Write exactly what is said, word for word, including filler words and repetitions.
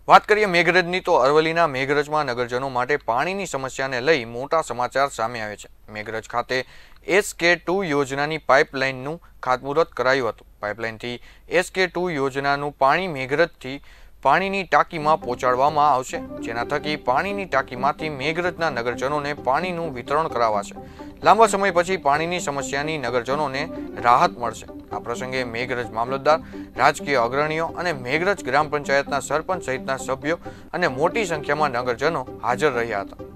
વાત કરીએ મેઘરજની તો અરવલ્લીના મેઘરજમાં નગરજનો માટે પાણીની સમસ્યાને લઈ મોટા સમાચાર સામે આવે છે। મેઘરજ ખાતે એસ કે ટુ યોજનાની પાઇપલાઇનનું ખાતમુહૂર્ત કરાયું હતું। પાઇપલાઇનથી એસ કે ટુ યોજનાનું પાણી મેઘરજથી પાણીની ટાંકીમાં પહોંચાડવામાં આવશે, જેના થકી પાણીની ટાંકીમાંથી મેઘરજના નગરજનોને પાણીનું વિતરણ કરાવાશે। લાંબા સમય પછી પાણીની સમસ્યાની નગરજનોને રાહત મળશે। આ પ્રસંગે મેઘરજ મામલતદાર, રાજકીય અગ્રણીઓ અને મેઘરજ ગ્રામ પંચાયતના સરપંચ સહિતના સભ્યો અને મોટી સંખ્યામાં નગરજનો હાજર રહ્યા હતા।